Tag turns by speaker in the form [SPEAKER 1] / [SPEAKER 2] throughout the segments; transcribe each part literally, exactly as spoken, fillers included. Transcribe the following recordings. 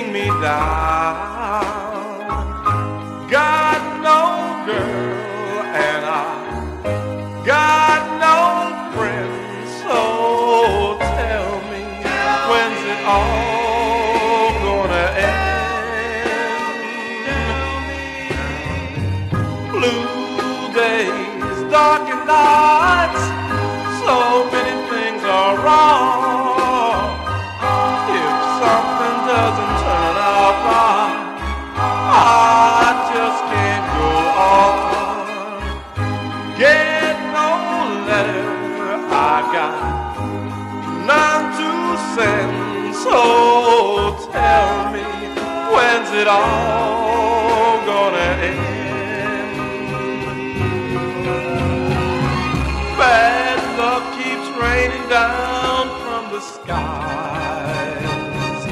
[SPEAKER 1] weighing me down. Got no girl and I got no friends, so tell me, when's it all gonna end? Blue days, dark and nights, so many things are wrong. If something doesn't turn out right, I just can't go on. Get no letter, I got none to send, so tell me, when's it all gonna end? Bad luck keeps raining down from the skies.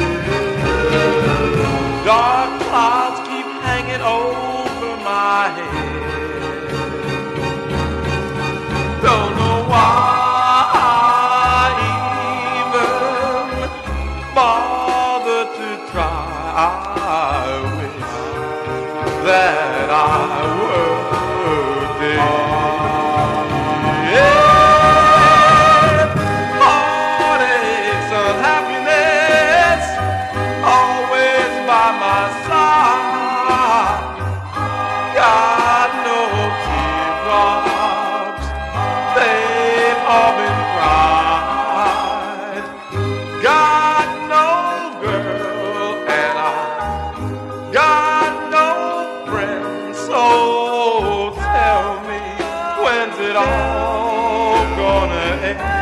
[SPEAKER 1] Dark clouds keep hanging over my head. Don't know why I even bother to try. I wish that I were dead. Yeah. Heartaches, unhappiness, always by my side. Got no teardrops, they've all been cried. Got no girl and I got no friends, so tell me, when's it all gonna end?